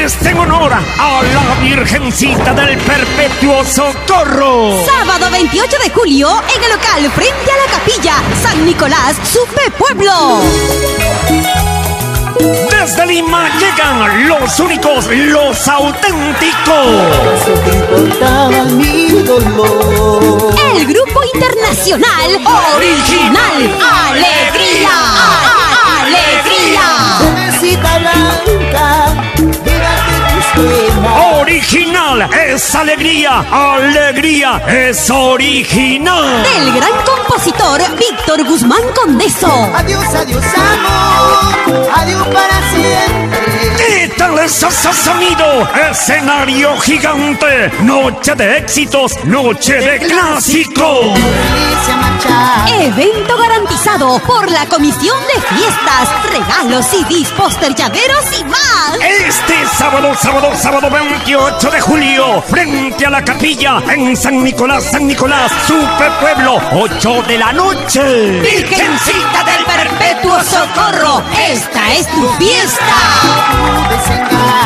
es en honor a la Virgencita del Perpetuo Socorro. Sábado 28 de julio, en el local frente a la capilla San Nicolás, Supe Pueblo. Desde Lima llegan los únicos, los auténticos. El grupo internacional Original Alegría. Original es alegría, alegría es original. Del gran compositor Víctor Guzmán Condeso. Adiós, adiós, amor, adiós para siempre. ¿Qué tal ese sonido? Escenario gigante, noche de éxitos, noche de clásicos. Evento garantizado por la Comisión de Fiestas, regalos, CDs, póster, llaveros y más. Este sábado 28 de julio, frente a la capilla en San Nicolás, Supe Pueblo, 8 de la noche. Virgencita del Perpetuo Socorro, esta es tu fiesta.